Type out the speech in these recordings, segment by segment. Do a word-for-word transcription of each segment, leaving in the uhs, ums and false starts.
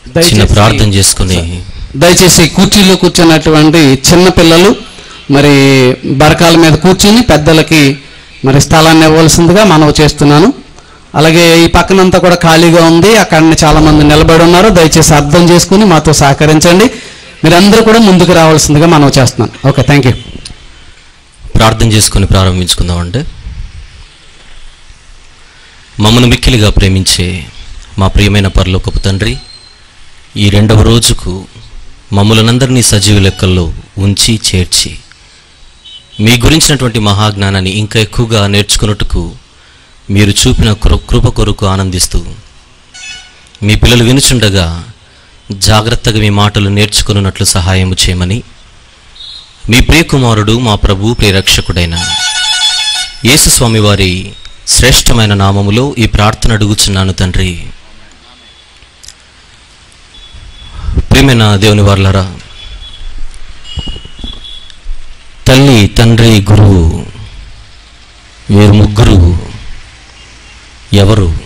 చిన్న ప్రార్థన చేసుకుని దయచేసి కుర్చీలో కూర్చున్నటువంటి చిన్న పిల్లలు మరి బరకాల మీద కూర్చుని పెద్దలకి మరి స్థలాన్ని ఇవ్వాల్సిందిగా మనవి చేస్తున్నాను. అలాగే ఈ పక్కనంతా కూడా ఖాళీగా ఉంది, అక్కడ చాలా మంది నిలబడి ఉన్నారు. దయచేసి అర్థం చేసుకుని మాతో సహకరించండి. మీరందరూ కూడా ముందుకు రావాల్సిందిగా మనవి చేస్తున్నాను. Okay, thank you. ప్రార్థన చేసుకుని ప్రారంభించుకుందామంటే, మమ్మల్ని మిక్కిలిగా ప్రేమించే మా ప్రియమైన పరలోకపు తండ్రి, ఈ రెండవ రోజుకు మమ్మల్నందరినీ సజీవ లెక్కల్లో ఉంచి చేర్చి మీ గురించినటువంటి మహాజ్ఞానాన్ని ఇంకా ఎక్కువగా నేర్చుకున్నట్టుకు మీరు చూపిన కృప కొరకు ఆనందిస్తూ, మీ పిల్లలు వినుచుండగా జాగ్రత్తగా మీ మాటలు నేర్చుకున్నట్లు సహాయం చేయమని మీ ప్రియకుమారుడు మా ప్రభు ప్రియరక్షకుడైన యేసుస్వామి వారి శ్రేష్టమైన నామములో ఈ ప్రార్థన అడుగుచున్నాను తండ్రి. ప్రియమైన దేవుని వారలారా, తల్లి, తండ్రి, గురువు వీరు ముగ్గురు ఎవరు?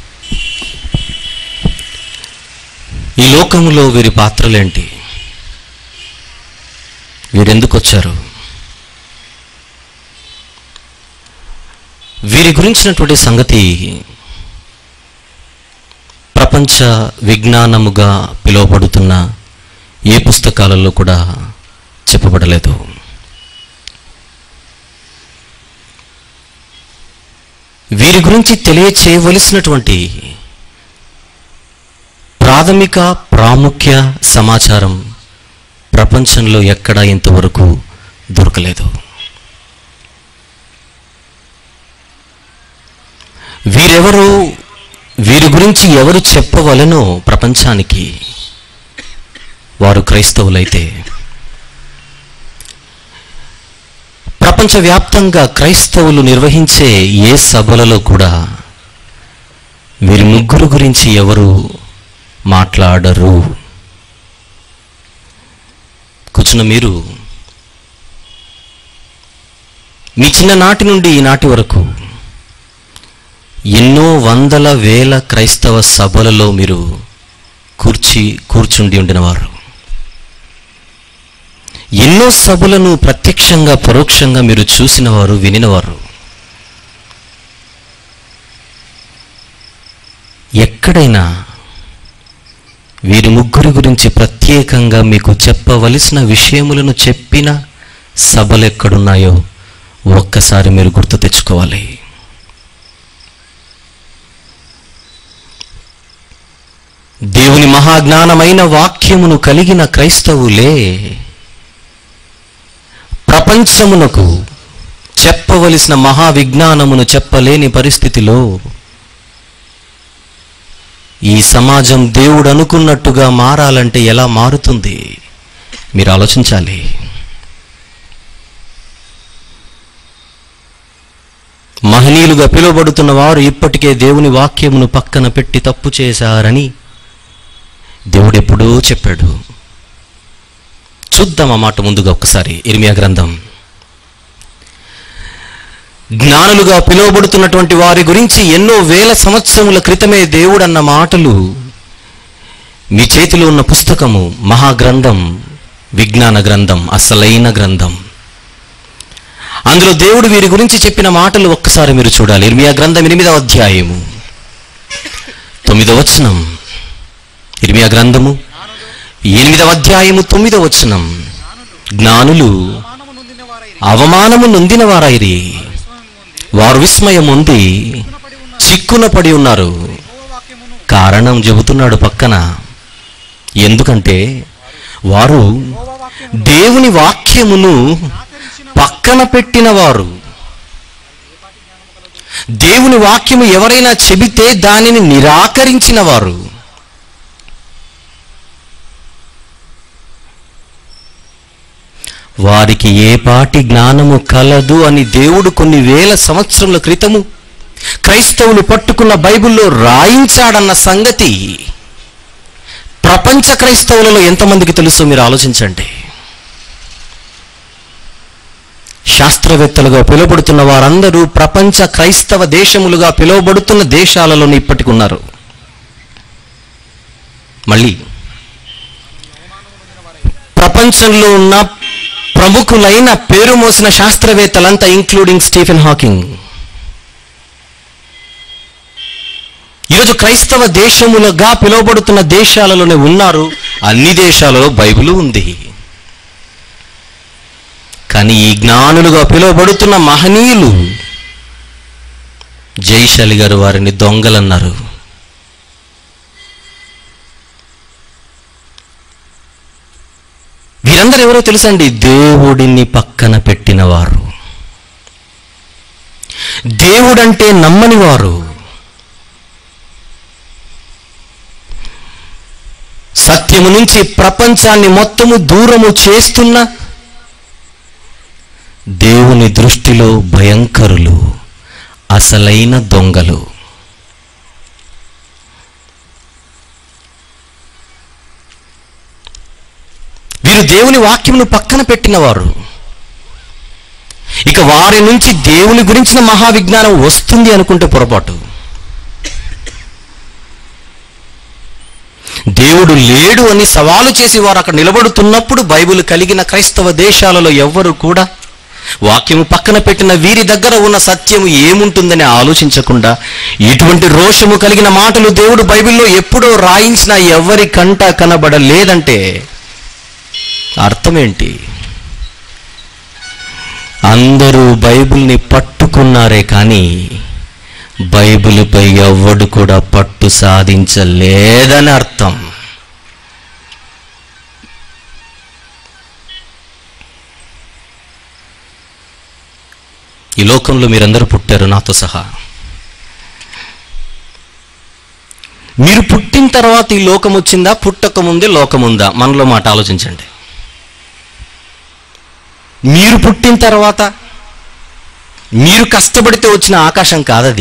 ఈ లోకములో వీరి పాత్రలేంటి? వీరెందుకు వచ్చారు? వీరి గురించినటువంటి సంగతి ప్రపంచ విజ్ఞానముగా పిలువబడుతున్న ఏ పుస్తకాలలో కూడా చెప్పబడలేదు. వీరి గురించి తెలియచేయవలసినటువంటి ప్రాథమిక ప్రాముఖ్య సమాచారం ప్రపంచంలో ఎక్కడా ఇంతవరకు దొరకలేదు. వీరెవరు, వీరి గురించి ఎవరు చెప్పవలెనో ప్రపంచానికి వారు క్రైస్తవులైతే, ప్రపంచవ్యాప్తంగా క్రైస్తవులు నిర్వహించే ఏ సభలలో కూడా వీరి ముగ్గురు గురించి ఎవరు మాట్లాడరు. కూర్చున్న మీరు మీ చిన్ననాటి నుండి ఈనాటి వరకు ఎన్నో వందల వేల క్రైస్తవ సభలలో మీరు కూర్చి కూర్చుండి ఉండినవారు. ఎన్నో సభలను ప్రత్యక్షంగా పరోక్షంగా మీరు చూసినవారు, వినినవారు. ఎక్కడైనా వీరి ముగ్గురి గురించి ప్రత్యేకంగా మీకు చెప్పవలసిన విషయములను చెప్పిన సభలు ఎక్కడున్నాయో ఒక్కసారి మీరు గుర్తు తెచ్చుకోవాలి. దేవుని మహాజ్ఞానమైన వాక్యమును కలిగిన క్రైస్తవులే ప్రపంచమునకు చెప్పవలసిన మహావిజ్ఞానమును చెప్పలేని పరిస్థితిలో ఈ సమాజం దేవుడు అనుకున్నట్టుగా మారాలంటే ఎలా మారుతుంది మీరు ఆలోచించాలి. మహనీయులుగా పిలువబడుతున్న వారు ఇప్పటికే దేవుని వాక్యమును పక్కన పెట్టి తప్పు చేశారని దేవుడు ఎప్పుడూ చెప్పాడు. చూద్దాం ఆ మాట ముందుగా ఒక్కసారి. ఇర్మియా గ్రంథం. జ్ఞానులుగా పిలువబడుతున్నటువంటి వారి గురించి ఎన్నో వేల సంవత్సరముల క్రితమే దేవుడు అన్న మాటలు మీ చేతిలో ఉన్న పుస్తకము మహాగ్రంథం, విజ్ఞాన గ్రంథం, అసలైన గ్రంథం. అందులో దేవుడు వీరి గురించి చెప్పిన మాటలు ఒక్కసారి మీరు చూడాలి. ఇర్మియా గ్రంథం ఎనిమిదవ అధ్యాయము తొమ్మిదవ వచనం. ఇర్మియా గ్రంథము ఎనిమిదవ అధ్యాయము తొమ్మిదవ వచనం. జ్ఞానులు అవమానము నొందిన వారైరి, వారు విస్మయం ఉంది చిక్కున పడి ఉన్నారు. కారణం చెబుతున్నాడు పక్కన. ఎందుకంటే వారు దేవుని వాక్యమును పక్కన పెట్టిన వారు. దేవుని వాక్యము ఎవరైనా చెబితే దానిని నిరాకరించిన వారు. వారికి ఏ పాటి జ్ఞానము కలదు అని దేవుడు కొన్ని వేల సంవత్సరముల క్రితము క్రైస్తవులు పట్టుకున్న బైబిల్లో రాయించాడన్న సంగతి ప్రపంచ క్రైస్తవులలో ఎంతమందికి తెలుసో మీరు ఆలోచించండి. శాస్త్రవేత్తలుగా పిలువబడుతున్న వారందరూ ప్రపంచ క్రైస్తవ దేశములుగా పిలువబడుతున్న దేశాలలో ఇప్పటికి ఉన్నారు. మళ్ళీ ప్రపంచంలో ఉన్న ప్రముఖులైన పేరు మోసిన శాస్త్రవేత్తలంతా, ఇంక్లూడింగ్ స్టీఫెన్ హాకింగ్, ఈరోజు క్రైస్తవ దేశములుగా పిలువబడుతున్న దేశాలలోనే ఉన్నారు. అన్ని దేశాలలో బైబిల్ ఉంది. కానీ ఈ జ్ఞానులుగా పిలువబడుతున్న మహనీయులు, జైశాలి గారు వారిని దొంగలన్నారు. వీరందరూ ఎవరో తెలుసండి? దేవుడిని పక్కన పెట్టినవారు, దేవుడంటే నమ్మని వారు, సత్యము నుంచి ప్రపంచాన్ని మొత్తము దూరము చేస్తున్న, దేవుని దృష్టిలో భయంకరులు, అసలైన దొంగలు. వీరు దేవుని వాక్యమును పక్కన పెట్టినవారు. ఇక వారి నుంచి దేవుని గురించిన మహావిజ్ఞానం వస్తుంది అనుకుంటే పొరపాటు. దేవుడు లేడు అని సవాలు చేసి వారు అక్కడ నిలబడుతున్నప్పుడు బైబిల్ కలిగిన క్రైస్తవ దేశాలలో ఎవ్వరూ కూడా వాక్యము పక్కన పెట్టిన వీరి దగ్గర ఉన్న సత్యము ఏముంటుందని ఆలోచించకుండా ఇటువంటి రోషము కలిగిన మాటలు దేవుడు బైబిల్లో ఎప్పుడో రాయించినా ఎవరి కంట కనబడలేదంటే అర్థమేంటి? అందరూ బైబిల్ని పట్టుకున్నారే కానీ బైబిల్పై ఎవ్వడు కూడా పట్టు సాధించలేదని అర్థం. ఈ లోకంలో మీరందరూ పుట్టారు నాతో సహా. మీరు పుట్టిన తర్వాత ఈ లోకం వచ్చిందా, పుట్టక ముందే లోకం ఉందా? మనలో మాట ఆలోచించండి. మీరు పుట్టిన తర్వాత మీరు కష్టపడితే వచ్చిన ఆకాశం కాదది.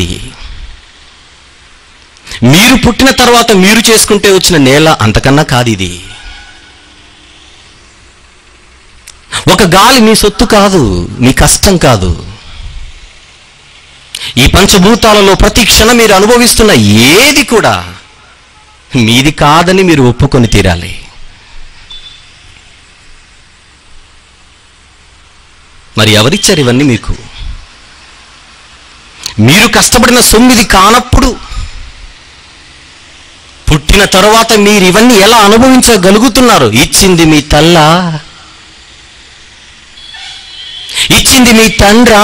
మీరు పుట్టిన తర్వాత మీరు చేసుకుంటే వచ్చిన నేల అంతకన్నా కాదు ఇది. ఒక గాలి మీ సొత్తు కాదు, మీ కష్టం కాదు. ఈ పంచభూతాలలో ప్రతి క్షణం మీరు అనుభవిస్తున్న ఏది కూడా మీది కాదని మీరు ఒప్పుకొని తీరాలి. మరి ఎవరిచ్చారు ఇవన్నీ మీకు? మీరు కష్టపడిన సొమ్మిది కానప్పుడు పుట్టిన తరువాత మీరు ఇవన్నీ ఎలా అనుభవించగలుగుతున్నారు? ఇచ్చింది మీ తల్లా? ఇచ్చింది మీ తండ్రా?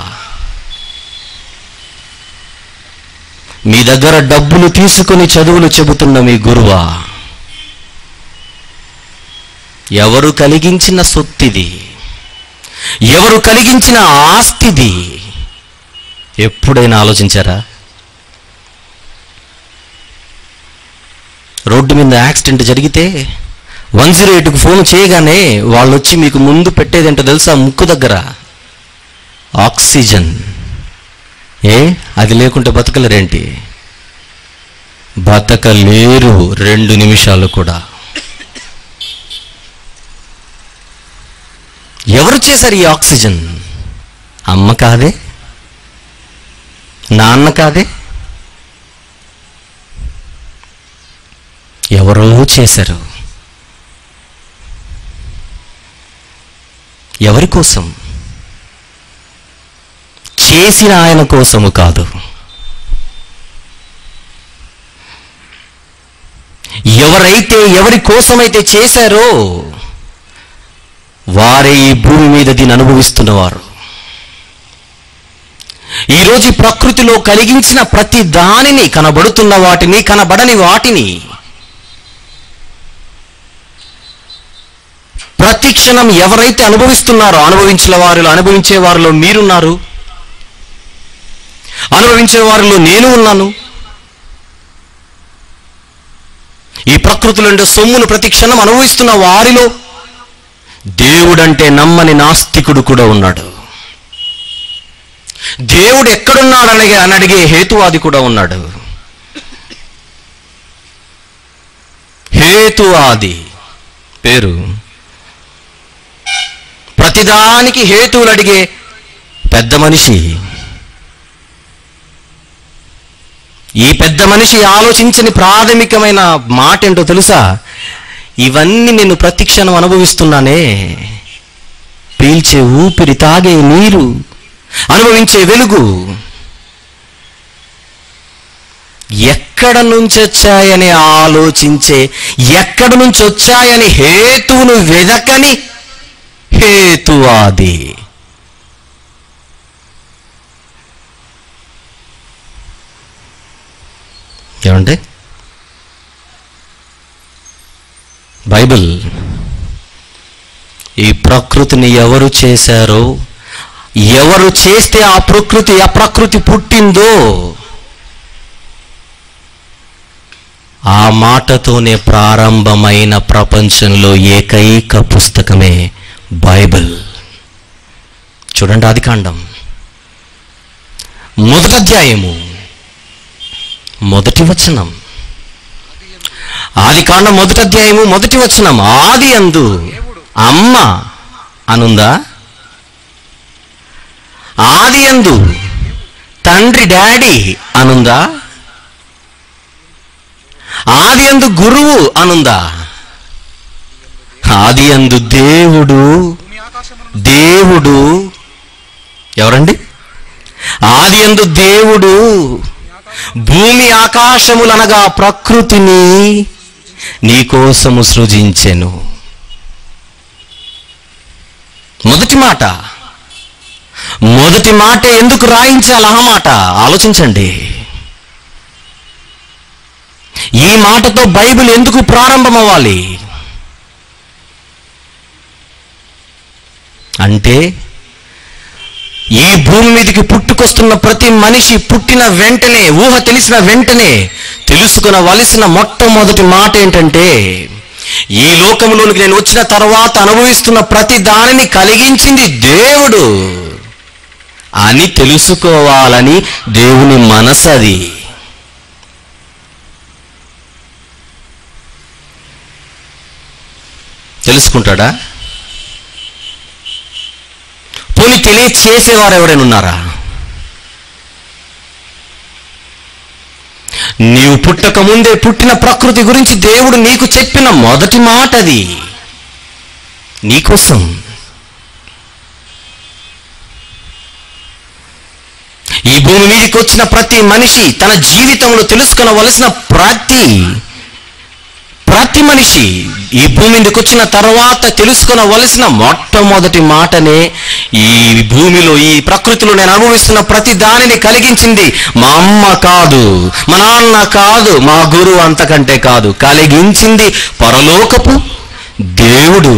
మీ దగ్గర డబ్బులు తీసుకుని చదువులు చెబుతున్న మీ గురువా? ఎవరు కలిగించిన సొత్తిది? ఎవరు కలిగించిన ఆస్తిది? ఎప్పుడైనా ఆలోచించారా? రోడ్డు మీద యాక్సిడెంట్ జరిగితే వన్ జీరో ఎయిట్కు ఫోన్ చేయగానే వాళ్ళు వచ్చి మీకు ముందు పెట్టేదేంటో తెలుసా? ముక్కు దగ్గర ఆక్సిజన్. ఏ అది లేకుంటే బతకలేరేంటి? బతకలేరు రెండు నిమిషాలు కూడా. ఎవరు చేశారు ఈ ఆక్సిజన్? అమ్మ కాదే, నాన్న కాదే, ఎవరో చేశారు. ఎవరి కోసం? చేసిన ఆయన కోసము కాదు. ఎవరైతే ఎవరి కోసమైతే చేశారో వారే ఈ భూమి మీద దీన్ని అనుభవిస్తున్నవారు. ఈరోజు ప్రకృతిలో కలిగించిన ప్రతి దానిని, కనబడుతున్న వాటిని, కనబడని వాటిని, ప్రతి క్షణం ఎవరైతే అనుభవిస్తున్నారో, అనుభవించిన వారిలో అనుభవించే వారిలో మీరున్నారు, అనుభవించే వారిలో నేను ఉన్నాను. ఈ ప్రకృతిలో ఉండే సొమ్మును ప్రతి క్షణం అనుభవిస్తున్న వారిలో దేవుడంటే నమ్మని నాస్తికుడు కూడా ఉన్నాడు. దేవుడు ఎక్కడున్నాడని అని అడిగే హేతువాది కూడా ఉన్నాడు. హేతువాది పేరు. ప్రతిదానికి హేతువులు అడిగే పెద్ద మనిషి. ఈ పెద్ద మనిషి ఆలోచించని ప్రాథమికమైన మాట ఏంటో తెలుసా? ఇవన్నీ నేను ప్రతి క్షణం అనుభవిస్తున్నానే. పీల్చే ఊపిరి, తాగే నీరు, అనుభవించే వెలుగు ఎక్కడ నుంచి వచ్చాయని ఆలోచించే, ఎక్కడ నుంచి వచ్చాయని హేతువును వెదకని హేతువాది. ఏమంటే బైబిల్ ఈ ప్రకృతిని ఎవరు చేశారో, ఎవరు చేస్తే ఆ ప్రకృతి ఆ ప్రకృతి పుట్టిందో ఆ మాటతోనే ప్రారంభమైన ప్రపంచంలో ఏకైక పుస్తకమే బైబిల్. చూడండి, ఆదికాండం మొదటి అధ్యాయము మొదటి వచనం. ఆదికాండం మొదటి అధ్యాయము మొదటి వచనం. ఆది అందు అమ్మ అనుందా? ఆది అందు తండ్రి, డాడీ అనుందా? ఆది అందు గురువు అనుందా? ఆది అందు దేవుడు. దేవుడు ఎవరండి? ఆది అందు దేవుడు భూమి ఆకాశములనగా ప్రకృతిని నీకోసము సృజించెను. మొదటి మాట. మొదటి మాట ఎందుకు రాయించాలి ఆ మాట? ఆలోచించండి. ఈ మాటతో బైబిల్ ఎందుకు ప్రారంభమవ్వాలి అంటే, ఈ భూమి మీదకి పుట్టుకొస్తున్న ప్రతి మనిషి పుట్టిన వెంటనే, ఊహ తెలిసిన వెంటనే తెలుసుకునవలసిన మొట్టమొదటి మాట ఏంటంటే, ఈ లోకంలోనికి నేను వచ్చిన తర్వాత అనుభవిస్తున్న ప్రతి దానిని కలిగించింది దేవుడు అని తెలుసుకోవాలని దేవుని మనసు అది. తెలుసుకుంటాడా? పోనీ తెలియచేసేవారు ఎవరైనా ఉన్నారా? నీవు పుట్టక ముందే పుట్టిన ప్రకృతి గురించి దేవుడు నీకు చెప్పిన మొదటి మాట అది నీకోసం. ఈ భూమి మీదకి వచ్చిన ప్రతి మనిషి తన జీవితంలో తెలుసుకొనవలసిన ప్రతి ప్రతి మనిషి ఈ భూమి మీదకి వచ్చిన తర్వాత తెలుసుకొనవలసిన మొట్టమొదటి మాటనే, ఈ భూమిలో ఈ ప్రకృతిలో నేను అనుభవిస్తున్న ప్రతి దానిని కలిగించింది మా అమ్మ కాదు, మా నాన్న కాదు, మా గురువు అంతకంటే కాదు, కలిగించింది పరలోకపు దేవుడు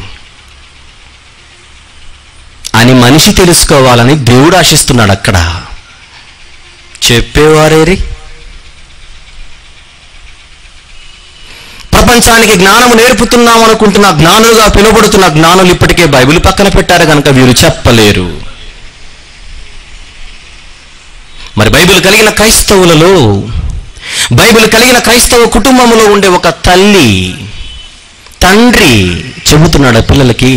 అని మనిషి తెలుసుకోవాలని దేవుడు ఆశిస్తున్నాడు. అక్కడ చెప్పేవారేరి? ప్రపంచానికి జ్ఞానము నేర్పుతున్నాం అనుకుంటున్న జ్ఞానులుగా పిలువబడుతున్న జ్ఞానులు ఇప్పటికే బైబిల్ పక్కన పెట్టారు కనుక వీరు చెప్పలేరు. మరి బైబిల్ కలిగిన క్రైస్తవులలో, బైబిల్ కలిగిన క్రైస్తవ కుటుంబంలో ఉండే ఒక తల్లి, తండ్రి చెబుతున్నాడు పిల్లలకి,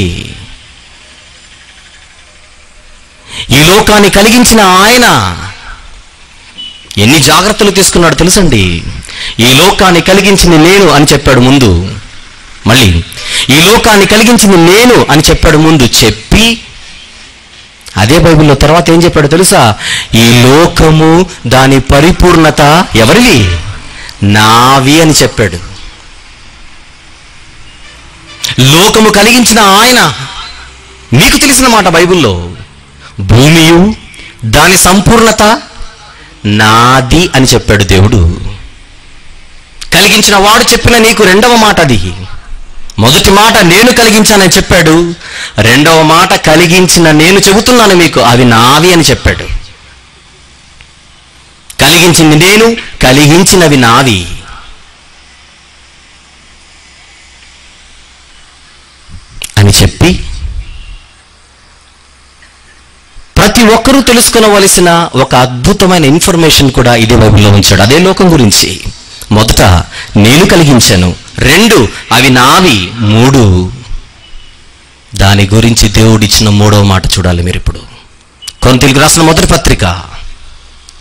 ఈ లోకాన్ని కలిగించిన ఆయన ఎన్ని జాగ్రత్తలు తీసుకున్నాడు తెలుసండి. ఈ లోకాన్ని కలిగించింది నేను అని చెప్పాడు ముందు, మళ్ళీ ఈ లోకాన్ని కలిగించింది నేను అని చెప్పాడు ముందు చెప్పి, అదే బైబిల్లో తర్వాత ఏం చెప్పాడు తెలుసా? ఈ లోకము దాని పరిపూర్ణత ఎవరివి? నావి అని చెప్పాడు. లోకము కలిగించిన ఆయన, మీకు తెలిసిన మాట బైబిల్లో, భూమియు దాని సంపూర్ణత నాది అని చెప్పాడు దేవుడు. కలిగించిన వాడు చెప్పిన నీకు రెండవ మాట అది. మొదటి మాట నేను కలిగించానని చెప్పాడు, రెండవ మాట కలిగించిన నేను చెబుతున్నాను మీకు అవి నావి అని చెప్పాడు. కలిగించింది నేను, కలిగించినవి నావి. అని చెప్పి ప్రతి ఒక్కరూ తెలుసుకొనవలసిన ఒక అద్భుతమైన ఇన్ఫర్మేషన్ కూడా ఇదే బైబిల్లో ఉంచాడు. అదే లోకం గురించి. మొదట నేను కలిగించాను, రెండు అవి నావి, మూడు దాని గురించి దేవుడిచ్చిన మూడవ మాట చూడాలి మీరు ఇప్పుడు. కొరింథీయులకు రాసిన మొదటి పత్రిక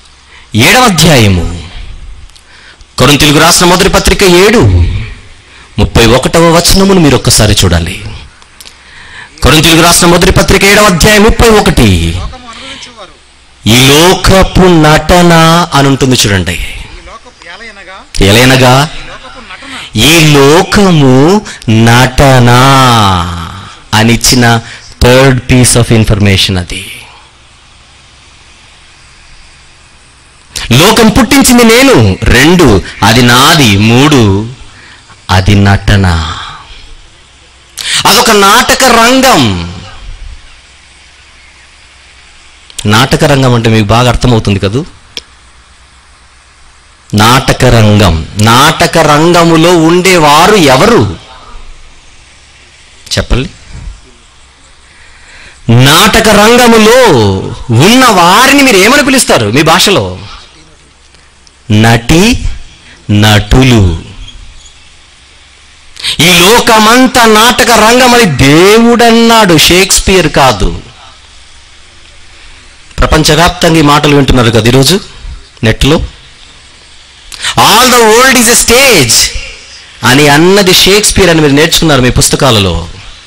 ఏడవ అధ్యాయము. కొరింథీయులకు రాసిన మొదటి పత్రిక ఏడు ముప్పై ఒకటవ వచనమును మీరు ఒక్కసారి చూడాలి. కొరింథీయులకు రాసిన మొదటి పత్రిక ఏడవ అధ్యాయం ముప్పై ఒకటి. ఈ లోకపు నటన అని ఉంటుంది చూడండి. ఎలయనగా ఈ లోకము నటన అనిచ్చిన థర్డ్ పీస్ ఆఫ్ ఇన్ఫర్మేషన్ అది. లోకం పుట్టించింది నేను, రెండు అది నాది, మూడు అది నటన. అదొక నాటక రంగం. నాటక రంగం అంటే మీకు బాగా అర్థమవుతుంది కదూ. నాటక రంగం. నాటక రంగములో ఉండేవారు ఎవరు చెప్పండి? నాటక రంగములో ఉన్న వారిని మీరు ఏమని పిలుస్తారు మీ భాషలో? నటి నటులు. ఈ లోకమంతా నాటక రంగమని దేవుడన్నాడు, షేక్స్పియర్ కాదు. ప్రపంచవ్యాప్తంగా ఈ మాటలు వింటున్నారు కదా ఈరోజు నెట్లో. All the world is a stage అని అన్నది షేక్స్పియర్ అని మీరు నేర్చుకున్నారు మీ పుస్తకాలలో.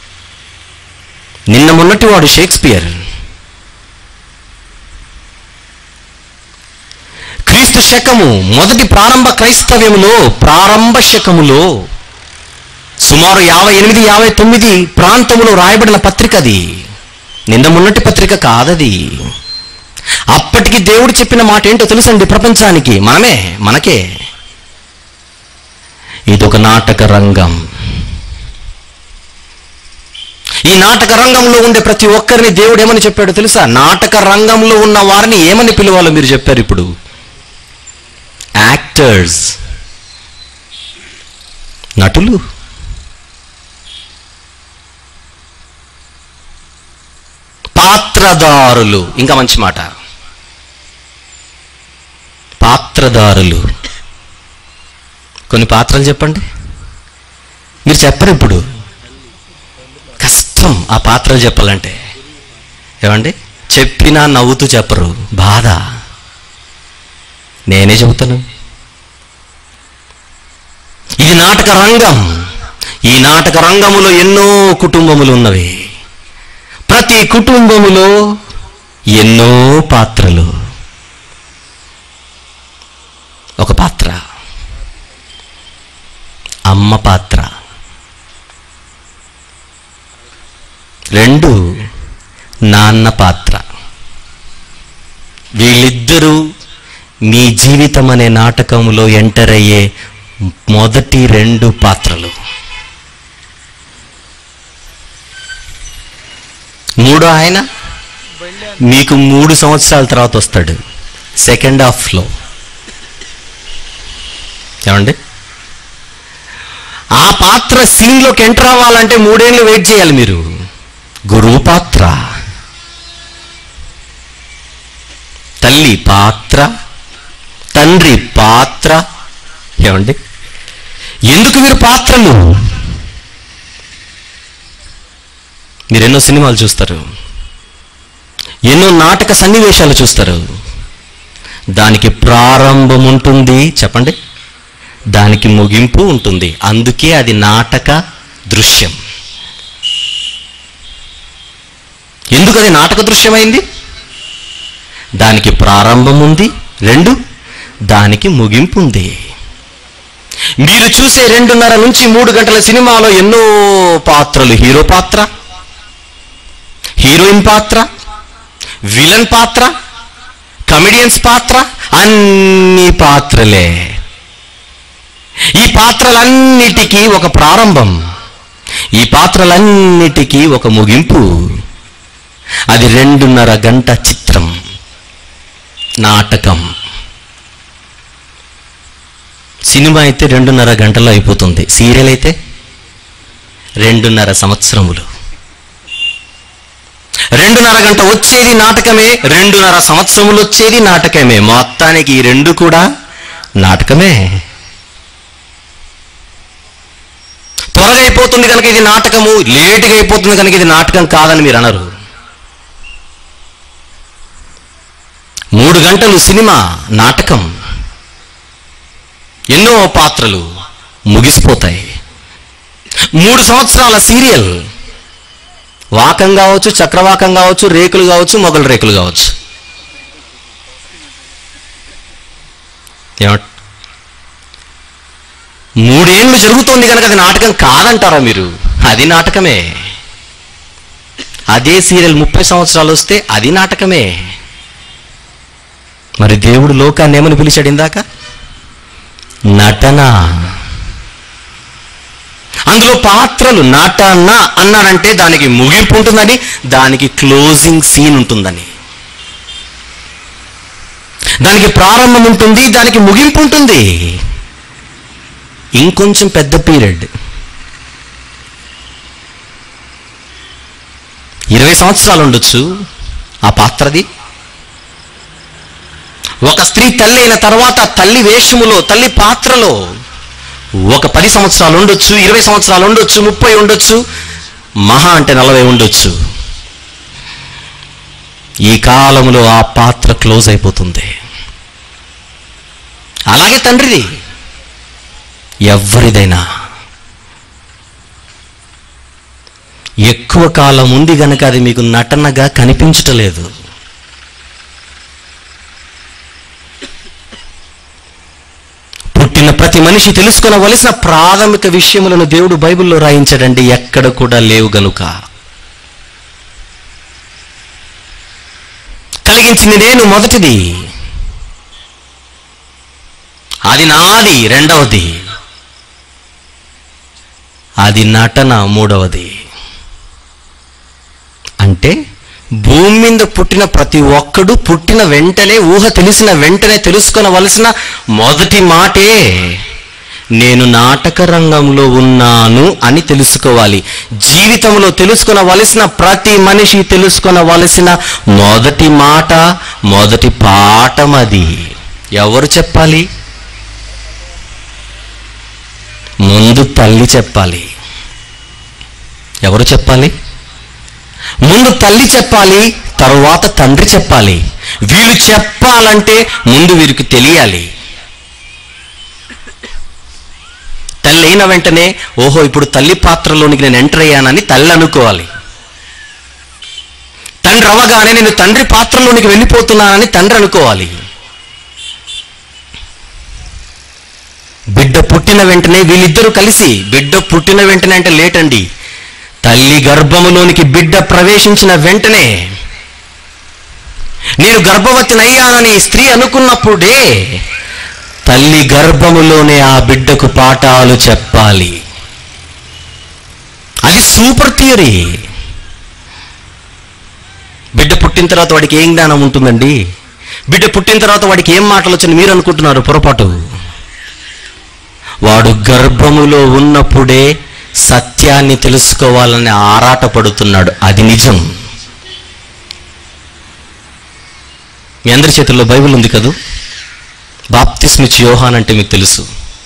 నిన్న మొన్నటి వాడు షేక్స్పియర్. క్రీస్తు శకము మొదటి ప్రారంభ క్రైస్తవ్యములో, ప్రారంభ శకములో సుమారు యాభై ఎనిమిది యాభై తొమ్మిది ప్రాంతములో రాయబడిన పత్రిక అది. నిన్న మొన్నటి పత్రిక కాదది. అప్పటికి దేవుడు చెప్పిన మాట ఏంటో తెలుసండి ప్రపంచానికి, మనమే మనకే. ఇదొక నాటక రంగం. ఈ నాటక రంగంలో ఉండే ప్రతి ఒక్కరిని దేవుడు ఏమని చెప్పాడో తెలుసా? నాటక రంగంలో ఉన్న వారిని ఏమని పిలవాలో మీరు చెప్పారు ఇప్పుడు? యాక్టర్స్, నటులు. పాత్రదారులు, ఇంకా మంచి మాట, పాత్రదారులు. కొన్ని పాత్రలు చెప్పండి. మీరు చెప్పరు ఇప్పుడు, కష్టం ఆ పాత్రలు చెప్పాలంటే. ఏమండి? చెప్పినా నవ్వుతూ చెప్పరు, బాధ. నేనే చెబుతాను. ఇది నాటక రంగం. ఈ నాటక రంగములో ఎన్నో కుటుంబములు ఉన్నవి. ప్రతి కుటుంబములో ఎన్నో పాత్రలు. ఒక పాత్ర అమ్మ పాత్ర, రెండు నాన్న పాత్ర. వీళ్ళిద్దరూ మీ జీవితం అనే నాటకంలో ఎంటర్ అయ్యే మొదటి రెండు పాత్రలు. మూడో ఆయన మీకు మూడు సంవత్సరాల తర్వాత వస్తాడు, సెకండ్ హాఫ్లో. ఏమండి? ఆ పాత్ర సీన్లోకి ఎంటర్ అవ్వాలంటే మూడేళ్ళు వెయిట్ చేయాలి మీరు. గురువు పాత్ర, తల్లి పాత్ర, తండ్రి పాత్ర. ఏమండి? ఎందుకు మీరు పాత్రలు? మీరు ఎన్నో సినిమాలు చూస్తారు, ఎన్నో నాటక సన్నివేశాలు చూస్తారు. దానికి ప్రారంభం ఉంటుంది, చెప్పండి, దానికి ముగింపు ఉంటుంది. అందుకే అది నాటక దృశ్యం. ఎందుకు అది నాటక దృశ్యమైంది? దానికి ప్రారంభం ఉంది, రెండు దానికి ముగింపు ఉంది. మీరు చూసే రెండున్నర నుంచి మూడు గంటల సినిమాలో ఎన్నో పాత్రలు. హీరో పాత్ర, హీరోయిన్ పాత్ర, విలన్ పాత్ర, కమెడియన్స్ పాత్ర, అన్ని పాత్రలే. ఈ పాత్రలన్నిటికీ ఒక ప్రారంభం, ఈ పాత్రలన్నిటికీ ఒక ముగింపు. అది రెండున్నర గంట చిత్రం, నాటకం. సినిమా అయితే రెండున్నర గంటలో అయిపోతుంది, సీరియల్ అయితే రెండున్నర సంవత్సరములు. రెండున్నర గంట వచ్చేది నాటకమే, రెండున్నర సంవత్సరములు వచ్చేది నాటకమే. మొత్తానికి ఈ రెండు కూడా నాటకమే. త్వరగా అయిపోతుంది కనుక ఇది నాటకము, లేటుగా అయిపోతుంది కనుక ఇది నాటకం కాదని మీరు అనరు. మూడు గంటలు సినిమా నాటకం, ఎన్నో పాత్రలు ముగిసిపోతాయి. మూడు సంవత్సరాల సీరియల్, వాకం కావచ్చు, చక్రవాకం కావచ్చు, రేకులు కావచ్చు, మొగలు రేకులు కావచ్చు. ఏమంట మూడేళ్ళు జరుగుతోంది కనుక అది నాటకం కాదంటారా మీరు? అది నాటకమే. అదే సీరియల్ ముప్పై సంవత్సరాలు వస్తే అది నాటకమే. మరి దేవుడు లోకాన్ని ఏమని పిలిచాడు ఇందాక? నటన. అందులో పాత్రలు నటన అన్నాడంటే దానికి ముగింపు ఉంటుందని, దానికి క్లోజింగ్ సీన్ ఉంటుందని. దానికి ప్రారంభం ఉంటుంది, దానికి ముగింపు ఉంటుంది. ఇంకొంచెం పెద్ద పీరియడ్, ఇరవై సంవత్సరాలు ఉండొచ్చు ఆ పాత్రది. ఒక స్త్రీ తల్లి అయిన తర్వాత తల్లి వేషములో, తల్లి పాత్రలో ఒక పది సంవత్సరాలు ఉండొచ్చు, ఇరవై సంవత్సరాలు ఉండొచ్చు, ముప్పై ఉండొచ్చు, మహా అంటే నలభై ఉండొచ్చు. ఈ కాలంలో ఆ పాత్ర క్లోజ్ అయిపోతుంది. అలాగే తండ్రిది, ఎవరిదైనా ఎక్కువ కాలం ఉంది గనక అది మీకు నటనగా కనిపించటలేదు. పుట్టిన ప్రతి మనిషి తెలుసుకొనవలసిన ప్రాథమిక విషయములను దేవుడు బైబిల్లో రాయించాడండి, ఎక్కడ కూడా లేవు గనుక. కలిగించింది నేను మొదటిది, అది నాది రెండవది, అది నటన మూడవది. అంటే భూమి మీద పుట్టిన ప్రతి ఒక్కడు పుట్టిన వెంటనే, ఊహ తెలిసిన వెంటనే తెలుసుకొనవలసిన మొదటి మాటే నేను నాటక రంగంలో ఉన్నాను అని తెలుసుకోవాలి. జీవితంలో తెలుసుకొనవలసిన ప్రతి మనిషి తెలుసుకొనవలసిన మొదటి మాట, మొదటి పాఠం అది. ఎవరు చెప్పాలి? ముందు తల్లి చెప్పాలి. ఎవరు చెప్పాలి? ముందు తల్లి చెప్పాలి, తరువాత తండ్రి చెప్పాలి. వీళ్ళు చెప్పాలంటే ముందు వీరికి తెలియాలి. తల్లి అయిన వెంటనే ఓహో ఇప్పుడు తల్లి పాత్రలోనికి నేను ఎంటర్ అయ్యానని తల్లి అనుకోవాలి. తండ్రి అవగానే నేను తండ్రి పాత్రలోనికి వెళ్ళిపోతున్నానని తండ్రి అనుకోవాలి. బిడ్డ పుట్టిన వెంటనే వీళ్ళిద్దరూ కలిసి, బిడ్డ పుట్టిన వెంటనే అంటే లేట్ అండి, తల్లి గర్భములోనికి బిడ్డ ప్రవేశించిన వెంటనే నేను గర్భవతినయ్యానని స్త్రీ అనుకున్నప్పుడే తల్లి గర్భములోనే ఆ బిడ్డకు పాఠాలు చెప్పాలి. అది సూపర్ థియరీ. బిడ్డ పుట్టిన తర్వాత వాడికి ఏం జ్ఞానం ఉంటుందండి? బిడ్డ పుట్టిన తర్వాత వాడికి ఏం మాటలు వచ్చని మీరు అనుకుంటున్నారు? పొరపాటు. వాడు గర్భములో ఉన్నప్పుడే సత్యాన్ని తెలుసుకోవాలని ఆరాట పడుతున్నాడు. అది నిజం. మీ అందరి చేతుల్లో బైబిల్ ఉంది కదూ. బాప్తిస్మిచ్చి యోహాన్ అంటే మీకు తెలుసు.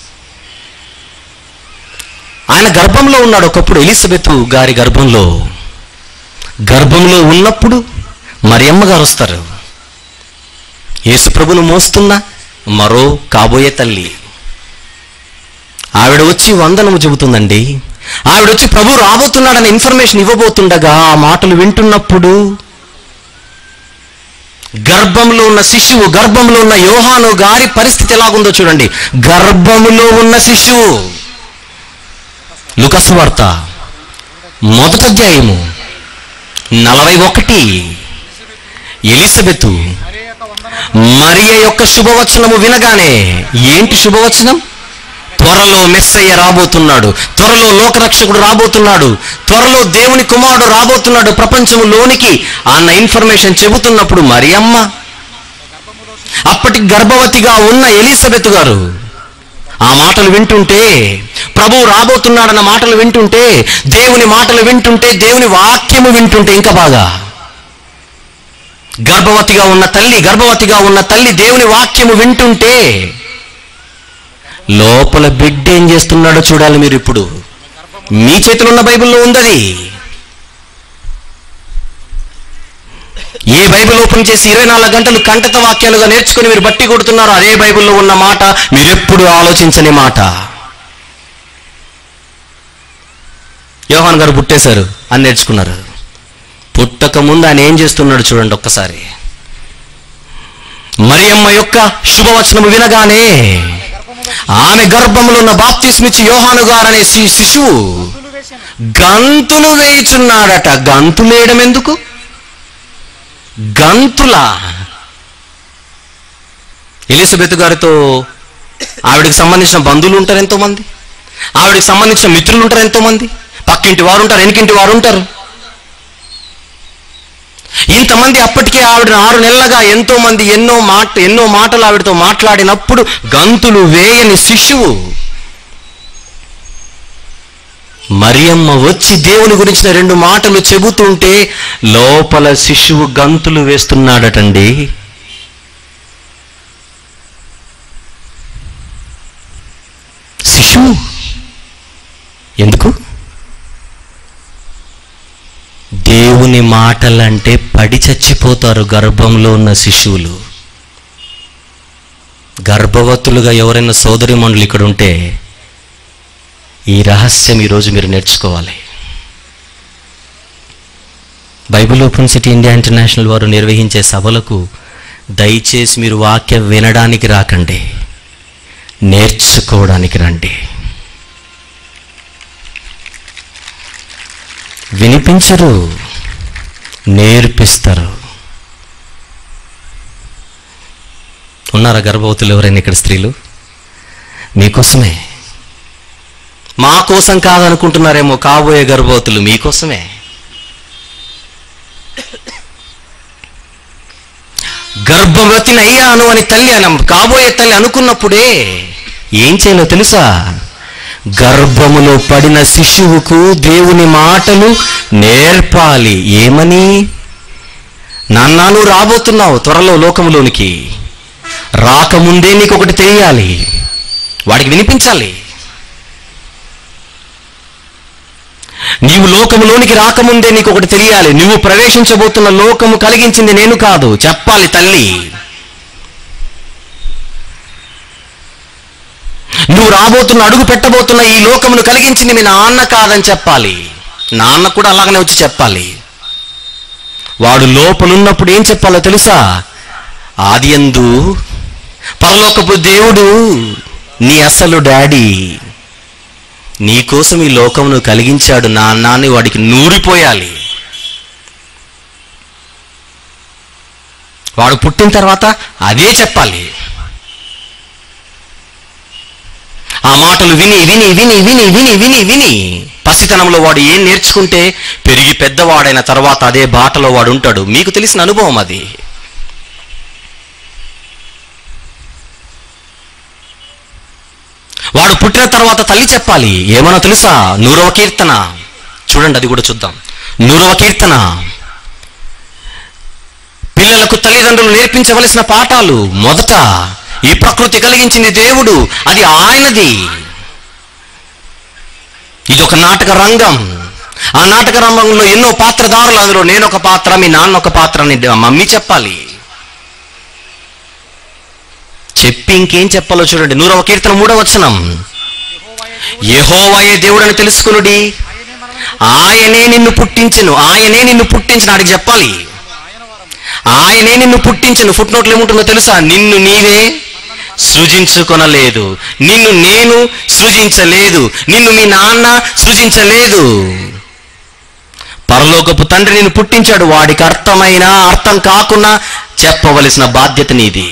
ఆయన గర్భంలో ఉన్నాడు ఒకప్పుడు. ఎలిజబెత్ గారి గర్భంలో గర్భంలో ఉన్నప్పుడు మరియమ్మ గారు వస్తారు. యేసు ప్రభును మోస్తున్న మరో కాబోయే తల్లి ఆవిడ వచ్చి వందనము చెబుతుందండి. ఆవిడ వచ్చి ప్రభు రాబోతున్నాడని ఇన్ఫర్మేషన్ ఇవ్వబోతుండగా ఆ మాటలు వింటున్నప్పుడు గర్భంలో ఉన్న శిశువు, గర్భంలో ఉన్న యోహాను గారి పరిస్థితి ఎలాగుందో చూడండి. గర్భములో ఉన్న శిశువు, లూకాసు వార్త మొదటి అధ్యాయము నలభై ఒకటి. ఎలిజబెతు మరియ యొక్క శుభవచనము వినగానే, ఏంటి శుభవచనం? త్వరలో మెస్సయ్య రాబోతున్నాడు, త్వరలో లోకరక్షకుడు రాబోతున్నాడు, త్వరలో దేవుని కుమారుడు రాబోతున్నాడు ప్రపంచంలోనికి అన్న ఇన్ఫర్మేషన్ చెబుతున్నప్పుడు మరియమ్మ, అప్పటికి గర్భవతిగా ఉన్న ఎలిజబెత్ గారు ఆ మాటలు వింటుంటే, ప్రభువు రాబోతున్నాడన్న మాటలు వింటుంటే, దేవుని మాటలు వింటుంటే, దేవుని వాక్యము వింటుంటే ఇంకా బాగా గర్భవతిగా ఉన్న తల్లి గర్భవతిగా ఉన్న తల్లి దేవుని వాక్యము వింటుంటే లోపల బిడ్డ ఏం చేస్తున్నాడో చూడాలి మీరు. ఇప్పుడు మీ చేతిలో ఉన్న బైబిల్లో ఉందది. ఏ బైబిల్ ఓపెన్ చేసి ఇరవై నాలుగు గంటలు కంటత వాక్యాలుగా నేర్చుకుని మీరు బట్టి కొడుతున్నారో అదే బైబిల్లో ఉన్న మాట మీరెప్పుడు ఆలోచించని మాట. యోహాన్ గారు పుట్టేశారు అని నేర్చుకున్నారు. పుట్టక ముందు ఆయన ఏం చేస్తున్నాడు చూడండి ఒక్కసారి. మరియమ్మ యొక్క శుభవచనము వినగానే ఆమె గర్భములో ఉన్న బాప్తిస్మిచ్చి యోహాను గారనే శిశువు గంతులు వేయుచున్నాడట. గంతులు వేయడం ఎందుకు? గంతుల ఎలిజబెత్ గారితో ఆవిడికి సంబంధించిన బంధువులు ఉంటారు ఎంతోమంది, ఆవిడికి సంబంధించిన మిత్రులు ఉంటారు ఎంతోమంది, పక్కింటి వారు ఉంటారు, వెనకింటి వారు ఉంటారు. ఇంతమంది అప్పటికే ఆవిడని ఆరు నెలలుగా ఎంతో మంది ఎన్నో మాట ఎన్నో మాటలు ఆవిడతో మాట్లాడినప్పుడు గంతులు వేయని శిశువు మరియమ్మ వచ్చి దేవుని గురించిన రెండు మాటలు చెబుతుంటే లోపల శిశువు గంతులు వేస్తున్నాడటండి. శిశువు ఎందుకు? దేవుని మాటలంటే పడి చచ్చిపోతారు గర్భంలో ఉన్న శిశువులు. గర్భవతులుగా ఎవరైనా సోదరి మండలి ఇక్కడ ఉంటే ఈ రహస్యం ఈరోజు మీరు నేర్చుకోవాలి. Bible open city India international వారు నిర్వహించే సభలకు దయచేసి మీరు వాక్యం వినడానికి రాకండి, నేర్చుకోవడానికి రండి. వినిపించరు, నేర్పిస్తారు. ఉన్నారా గర్భవతులు ఎవరైనా ఇక్కడ స్త్రీలు? మీకోసమే. మా కోసం కాదనుకుంటున్నారేమో కాబోయే గర్భవతులు మీకోసమే. గర్భవతిని అయ్యాను అని తల్లి అన కాబోయే తల్లి అనుకున్నప్పుడే ఏం చేయాలో తెలుసా? గర్భములో పడిన శిశువుకు దేవుని మాటలు నేర్పాలి. ఏమని? నాన్న నువ్వు రాబోతున్నావు త్వరలో లోకములోనికి, రాకముందే నీకు ఒకటి తెలియాలి, వాడికి వినిపించాలి. నీవు లోకములోనికి రాకముందే నీకు ఒకటి తెలియాలి. నువ్వు ప్రవేశించబోతున్న లోకము కలిగించింది నేను కాదు, చెప్పాలి తల్లి. నువ్వు రాబోతున్న అడుగు పెట్టబోతున్న ఈ లోకమును కలిగించింది మీ నాన్న కాదని చెప్పాలి. నాన్న కూడా అలాగనే వచ్చి చెప్పాలి. వాడు లోపలున్నప్పుడు ఏం చెప్పాలో తెలుసా? ఆదియందు పరలోకపు దేవుడు నీ అసలు డాడీ నీకోసం ఈ లోకమును కలిగించాడు నాన్న అని వాడికి నూరిపోయాలి. వాడు పుట్టిన తర్వాత అదే చెప్పాలి. ఆ మాటలు విని విని విని విని విని విని విని పసితనంలో వాడు ఏం నేర్చుకుంటే పెరిగి పెద్దవాడైన తర్వాత అదే బాటలో వాడు ఉంటాడు. మీకు తెలిసిన అనుభవం అది. వాడు పుట్టిన తర్వాత తల్లి చెప్పాలి. ఏమన్నా తెలుసా? నూరవ కీర్తన చూడండి, అది కూడా చూద్దాం. నూరవ కీర్తన పిల్లలకు తల్లిదండ్రులు నేర్పించవలసిన పాఠాలు. మొదట ఈ ప్రకృతి కలిగించింది దేవుడు, అది ఆయనది. ఇది ఒక నాటక రంగం. ఆ నాటక రంగంలో ఎన్నో పాత్రధారులు, అందులో నేను ఒక పాత్ర, మీ నాన్న ఒక పాత్ర అని మమ్మీ చెప్పాలి. చెప్పి ఇంకేం చెప్పాలో చూడండి. నూరవ కీర్తన మూడవ వచనం, యెహోవాయే దేవుడని తెలుసుకునుడి, ఆయనే నిన్ను పుట్టించెను. ఆయనే నిన్ను పుట్టించిన ఆడికి చెప్పాలి. ఆయనే నిన్ను పుట్టించెను. ఫుట్ నోట్లు ఏముంటుందో తెలుసా? నిన్ను నీవే సృజించుకొనలేదు, నిన్ను నేను సృజించలేదు, నిన్ను మీ నాన్న సృజించలేదు. పరలోకపు తండ్రి నిన్ను పుట్టించాడు. వాడికి అర్థమైనా అర్థం కాకున్నా చెప్పవలసిన బాధ్యత నీది.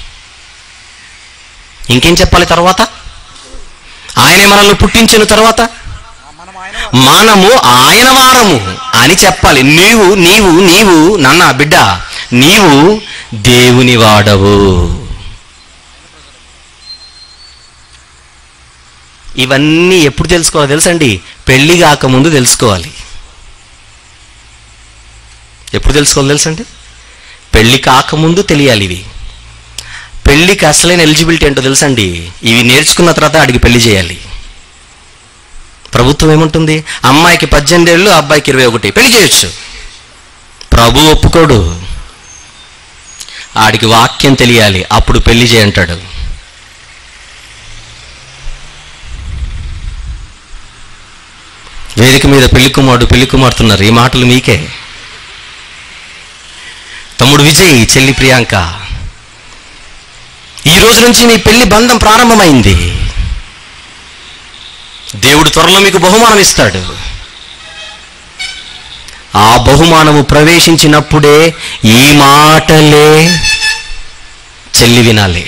ఇంకేం చెప్పాలి తర్వాత? ఆయనే మనల్ని పుట్టించిన తర్వాత మనము ఆయన వారము అని చెప్పాలి. నీవు నీవు నీవు నాన్న బిడ్డ, నీవు దేవుని వాడవు. ఇవన్నీ ఎప్పుడు తెలుసుకోవాలి తెలుసండి? పెళ్లి కాకముందు తెలుసుకోవాలి. ఎప్పుడు తెలుసుకోవాలి తెలుసండి? పెళ్లి కాకముందు తెలియాలి ఇవి. పెళ్లికి అసలైన ఎలిజిబిలిటీ ఏంటో తెలుసండి? ఇవి నేర్చుకున్న తర్వాత అడిగి పెళ్లి చేయాలి. ప్రభుత్వం ఏముంటుంది? అమ్మాయికి పద్దెనిమిది ఏళ్ళు, అబ్బాయికి ఇరవై ఒకటి, పెళ్లి చేయొచ్చు. ప్రభు ఒప్పుకోడు. ఆడికి వాక్యం తెలియాలి, అప్పుడు పెళ్లి చేయంటాడు. వేదిక మీద పెళ్లి కుమారుడు పెళ్లి కుమార్తెన్నారు. ఈ మాటలు మీకే. తమ్ముడు విజయ్, చెల్లి ప్రియాంక, ఈ రోజు నుంచి మీ పెళ్లి బంధం ప్రారంభమైంది. దేవుడు త్వరలో మీకు బహుమానం ఇస్తాడు. ఆ బహుమానము ప్రవేశించినప్పుడే ఈ మాటలే చెల్లి వినాలి.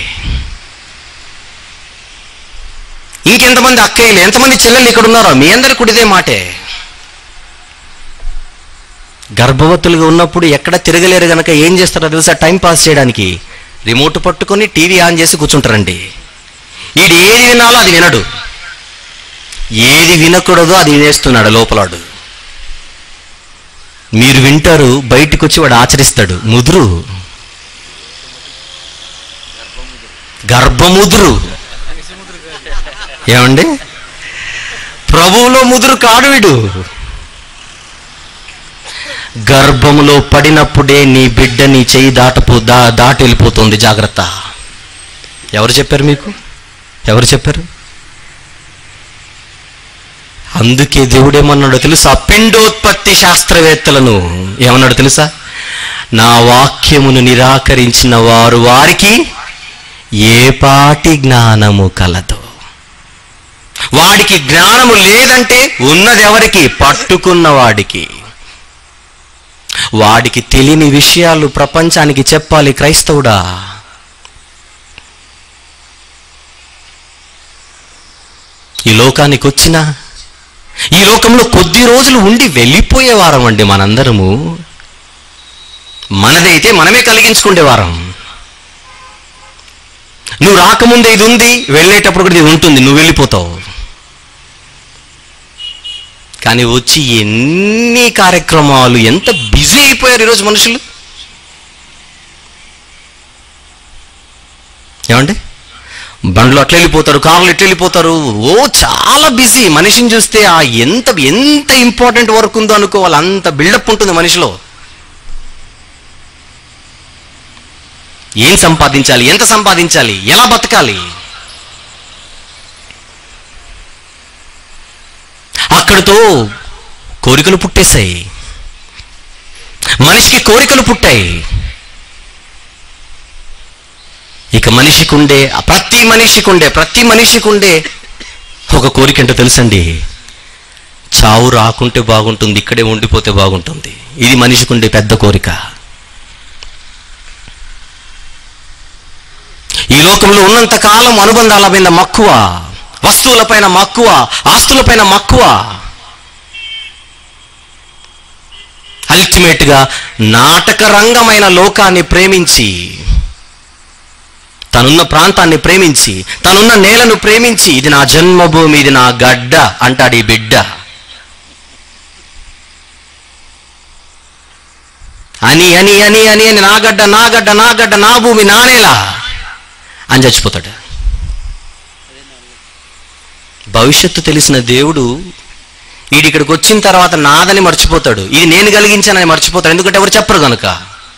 ఇంకెంతమంది అక్కయ్యలు, ఎంతమంది చెల్లెళ్ళు ఇక్కడ ఉన్నారో మీ అందరికి కూడా ఇదే మాటే. గర్భవతులుగా ఉన్నప్పుడు ఎక్కడ తిరగలేరు గనక ఏం చేస్తారో తెలుసా? టైం పాస్ చేయడానికి రిమోట్ పట్టుకొని టీవీ ఆన్ చేసి కూర్చుంటారండి. వీడు ఏది వినాలో అది వినడు, ఏది వినకూడదో అది వినేస్తున్నాడు లోపలాడు. మీరు వింటారు, బయటకు వచ్చి వాడు ఆచరిస్తాడు. ముదురు, గర్భముదురు. ఏమండి, ప్రభువులో ముదురు కాడు వీడు. గర్భములో పడినప్పుడే నీ బిడ్డ నీ చెయ్యి దాటపో దా దాటి వెళ్ళిపోతుంది. జాగ్రత్త. ఎవరు చెప్పారు మీకు? ఎవరు చెప్పారు? అందుకే దేవుడేమన్నాడో తెలుసా? పిండోత్పత్తి శాస్త్రవేత్తలను ఏమన్నాడు తెలుసా? నా వాక్యమును నిరాకరించిన వారు వారికి ఏ పాటి జ్ఞానము కలదో. వాడికి జ్ఞానము లేదంటే ఉన్నది ఎవరికి? పట్టుకున్న వాడికి. వాడికి తెలియని విషయాలు ప్రపంచానికి చెప్పాలి క్రైస్తవుడా. ఈ లోకానికి వచ్చిన ఈ లోకంలో కొద్ది రోజులు ఉండి వెళ్ళిపోయేవారం అండి మనందరము. మనదైతే మనమే కలిగించుకునేవారం. నువ్వు రాకముందే ఇది ఉంది, వెళ్ళేటప్పుడు కూడా ఇది ఉంటుంది, నువ్వు వెళ్ళిపోతావు. కానీ వచ్చి ఎన్ని కార్యక్రమాలు, ఎంత బిజీ అయిపోయారు ఈరోజు మనుషులు. ఏమండి, బండ్లు అట్లా వెళ్ళిపోతారు, కార్లు ఎట్లా వెళ్ళిపోతారు. ఓ చాలా బిజీ. మనిషిని చూస్తే ఆ ఎంత ఎంత ఇంపార్టెంట్ వర్క్ ఉందో అనుకోవాలి, అంత బిల్డప్ ఉంటుంది మనిషిలో. ఏం సంపాదించాలి, ఎంత సంపాదించాలి, ఎలా బతకాలి. అక్కడితో కోరికలు పుట్టేశాయి. మనిషికి కోరికలు పుట్టాయి. ఇక మనిషికి ఉండే ప్రతి మనిషికి ఉండే ప్రతి మనిషికి ఉండే ఒక కోరిక ఏంటో తెలుసండి? చావు రాకుంటే బాగుంటుంది, ఇక్కడే ఉండిపోతే బాగుంటుంది. ఇది మనిషికి ఉండే పెద్ద కోరిక. ఈ లోకంలో ఉన్నంత కాలం అనుబంధాల మీద మక్కువ, వస్తువులపైన మక్కువ, ఆస్తులపైన మక్కువ. అల్టిమేట్ గా నాటక రంగమైన లోకాన్ని ప్రేమించి, తనున్న ప్రాంతాన్ని ప్రేమించి, తనున్న నేలను ప్రేమించి, ఇది నా జన్మభూమి, ఇది నా గడ్డ అంటాడు ఈ బిడ్డ. అని అని అని అని అని నా గడ్డ నా గడ్డ నా గడ్డ నా భూమి నా నేల అని చచ్చిపోతాడు. భవిష్యత్తు తెలిసిన దేవుడు వీడి ఇక్కడికి వచ్చిన తర్వాత నాదని మర్చిపోతాడు, ఇది నేను కలిగించానని మర్చిపోతాడు. ఎందుకంటే ఎవరు చెప్పరు కనుక.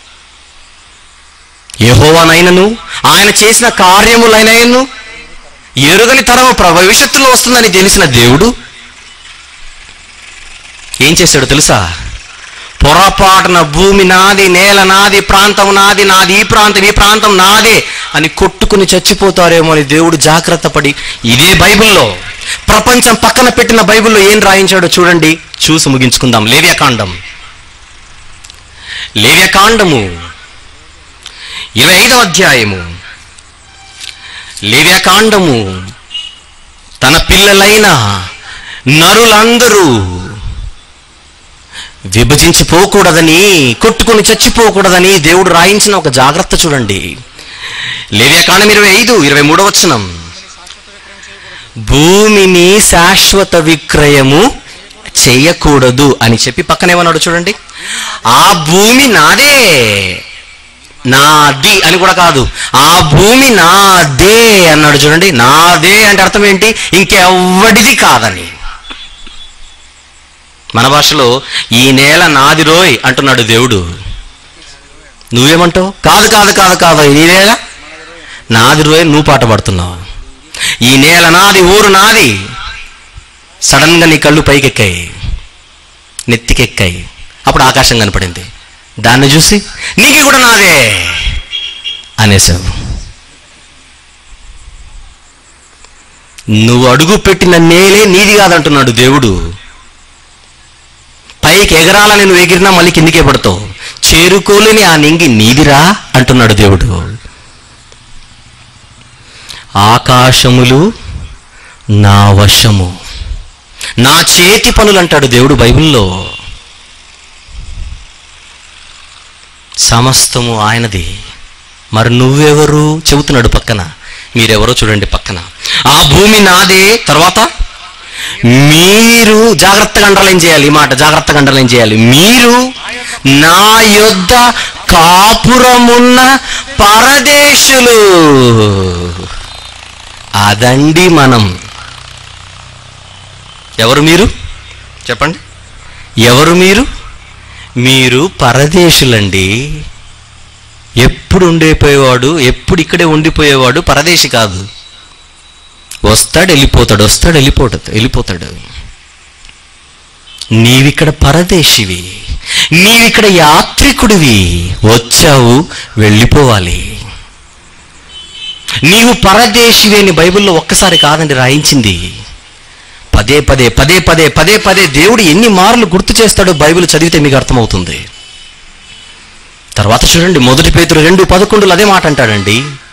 యెహోవానైనను ఆయన చేసిన కార్యములైనను ఎరుగని తరం భవిష్యత్తులో వస్తుందని తెలిసిన దేవుడు ఏం చేశాడు తెలుసా? పొరపాటున భూమి నాది, నేల నాది, ప్రాంతం నాది, నాది ఈ ప్రాంతం, ఈ ప్రాంతం నాదే అని కొట్టుకుని చచ్చిపోతారేమో అని దేవుడు జాగ్రత్త పడి, ఇదే బైబిల్లో ప్రపంచం పక్కన పెట్టిన బైబిల్లో ఏం రాయించాడో చూడండి, చూసి ముగించుకుందాం. లేవ్యకాండం లేవ్యకాండము ఇరవై ఐదవ అధ్యాయము. లేవ్యకాండము తన పిల్లలైన నరులందరూ విభజించిపోకూడదని, కొట్టుకుని చచ్చిపోకూడదని దేవుడు రాయించిన ఒక జాగ్రత్త చూడండి. లేవ్యకాండం ఇరవై ఐదు ఇరవై మూడవ వచనం. భూమిని శాశ్వత విక్రయము చేయకూడదు అని చెప్పి పక్కనేమన్నాడు చూడండి. ఆ భూమి నాదే, నాది అని కూడా కాదు, ఆ భూమి నాదే అన్నాడు చూడండి. నాదే అంటే అర్థం ఏంటి? ఇంకెవ్వడిది కాదని. మన భాషలో ఈ నేల నాది రోయ్ అంటున్నాడు దేవుడు. నువ్వేమంటావు? కాదు కాదు కాదు కాదు ఈ నేల నాది రోయ్, నువ్వు పాట పాడుతున్నావు. ఈ నేల నాది, ఊరు నాది. సడన్ గా నీ కళ్ళు పైకెక్కాయి. నెత్తికెక్కాయి. అప్పుడు ఆకాశం కనపడింది. దాన్ని చూసి నీకు కూడా నాదే అనేసావు. నువ్వు అడుగు పెట్టిన నేలే నీది కాదంటున్నాడు దేవుడు. పైకి ఎగరాలని నువ్వు ఎగిరినా మళ్ళీ కిందికే పడతావు. చేరుకోలేని ఆ నింగి నీదిరా అంటున్నాడు దేవుడు. ఆకాశములు నా వశము, నా చేతి పనులు అంటాడు దేవుడు బైబిల్లో. సమస్తము ఆయనది. మరి నువ్వెవరు చెబుతున్నాడు పక్కన. మీరెవరో చూడండి పక్కన. ఆ భూమి నాదే. తర్వాత మీరు జాగ్రత్తగా అండర్లైన్ చేయాలి. ఈ మాట జాగ్రత్తగా అండర్లైన్ చేయాలి. మీరు నా యొద్ద కాపురమున్న పరదేశులు. అదండి మనం. ఎవరు మీరు చెప్పండి? ఎవరు మీరు? మీరు పరదేశులండి. ఎప్పుడు ఉండిపోయేవాడు, ఎప్పుడు ఇక్కడే ఉండిపోయేవాడు పరదేశి కాదు. వస్తాడు వెళ్ళిపోతాడు, వస్తాడు వెళ్ళిపోతాడు వెళ్ళిపోతాడు నీవిక్కడ పరదేశివి, నీవిక్కడ యాత్రికుడివి. వచ్చావు, వెళ్ళిపోవాలి. నీవు పరదేశివి అని బైబిల్లో ఒక్కసారి కాదండి రాయించింది. పదే పదే పదే పదే పదే పదే దేవుడు ఎన్ని మార్లు గుర్తు చేస్తాడో బైబిల్ చదివితే మీకు అర్థమవుతుంది. తర్వాత చూడండి, మొదటి పేతురు రెండు పదకొండులో అదే మాట అంటాడండి.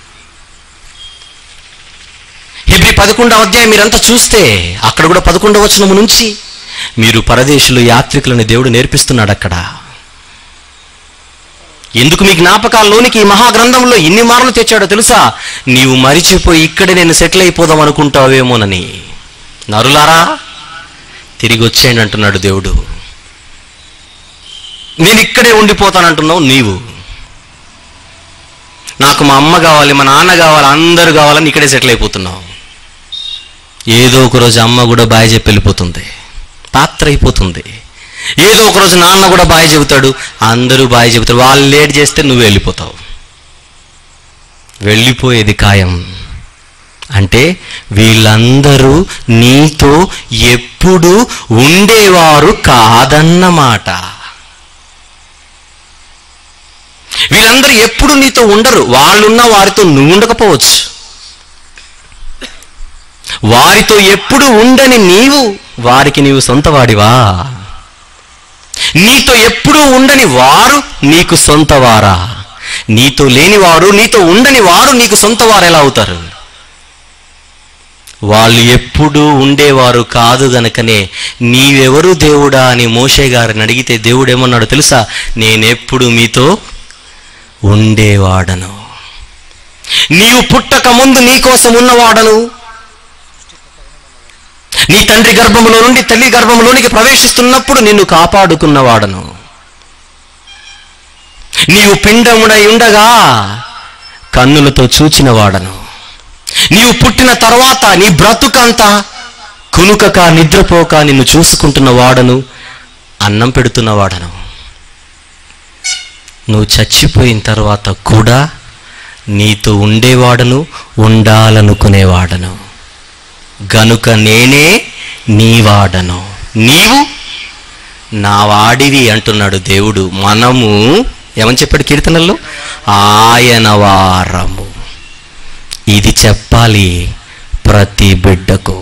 హెబ్రీ పదకొండవ అధ్యాయం మీరంతా చూస్తే అక్కడ కూడా పదకొండవ వచనము నుంచి మీరు పరదేశులు, యాత్రికులని దేవుడు నేర్పిస్తున్నాడు అక్కడ. ఎందుకు మీ జ్ఞాపకాల్లోనికి ఈ మహాగ్రంథంలో ఇన్ని మార్లు తెచ్చాడో తెలుసా? నీవు మరిచిపోయి ఇక్కడే నేను సెటిల్ అయిపోదాం అనుకుంటావేమోనని. నరులారా తిరిగి వచ్చేయండి అంటున్నాడు దేవుడు. నేను ఇక్కడే ఉండిపోతానంటున్నావు నీవు. నాకు మా అమ్మ కావాలి, మా నాన్న కావాలి, అందరూ కావాలని ఇక్కడే సెటిల్ అయిపోతున్నావు. ఏదో ఒకరోజు అమ్మ కూడా బాయ్ చెప్పి వెళ్ళిపోతుంది, పాత్ర అయిపోతుంది. ఏదో ఒకరోజు నాన్న కూడా బాయ్ చెబుతాడు, అందరూ బాయ్ చెబుతారు. వాళ్ళు లేట్ చేస్తే నువ్వు వెళ్ళిపోతావు. వెళ్ళిపోయేది ఖాయం. అంటే వీళ్ళందరూ నీతో ఎప్పుడు ఉండేవారు కాదన్నమాట. వీళ్ళందరూ ఎప్పుడు నీతో ఉండరు. వాళ్ళున్న వారితో నువ్వు ఉండకపోవచ్చు. వారితో ఎప్పుడు ఉండని నీవు వారికి నీవు సొంతవాడివా? నీతో ఎప్పుడూ ఉండని వారు నీకు సొంతవారా? నీతో లేని వారు, నీతో ఉండని వారు నీకు సొంతవారు ఎలా అవుతారు? వాళ్ళు ఎప్పుడూ ఉండేవారు కాదు గనకనే నీవెవరు దేవుడా అని మోషే గారిని అడిగితే దేవుడు ఏమన్నాడు తెలుసా? నేనెప్పుడు మీతో ఉండేవాడను, నీవు పుట్టక ముందు నీ కోసం ఉన్నవాడను, నీ తండ్రి గర్భములో నుండి తల్లి గర్భంలోనికి ప్రవేశిస్తున్నప్పుడు నిన్ను కాపాడుకున్నవాడను, నీవు పిండముడై ఉండగా కన్నులతో చూచినవాడను, నీవు పుట్టిన తర్వాత నీ బ్రతుకంతా కునుకక నిద్రపోక నిన్ను చూసుకుంటున్న వాడను, అన్నం పెడుతున్నవాడను. నువ్వు చచ్చిపోయిన తర్వాత కూడా నీతో ఉండేవాడను, ఉండాలనుకునేవాడను. గనుక నేనే నీవాడను, నీవు నా వాడివి అంటున్నాడు దేవుడు. మనము ఏమని చెప్పాడు కీర్తనల్లో? ఆయన వారము. ఇది చెప్పాలి ప్రతి బిడ్డకు.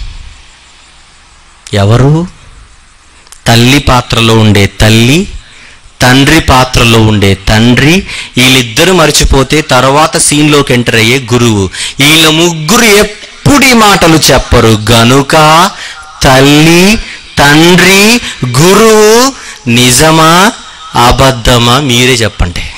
ఎవరు? తల్లి పాత్రలో ఉండే తల్లి, తండ్రి పాత్రలో ఉండే తండ్రి. వీళ్ళిద్దరూ మర్చిపోతే తర్వాత సీన్లోకి ఎంటర్ అయ్యే గురువు. వీళ్ళ ముగ్గురు ఎప్పుడు ఈ మాటలు చెప్పరు. గనుక తల్లి, తండ్రి, గురువు నిజమా అబద్ధమా మీరే చెప్పండి.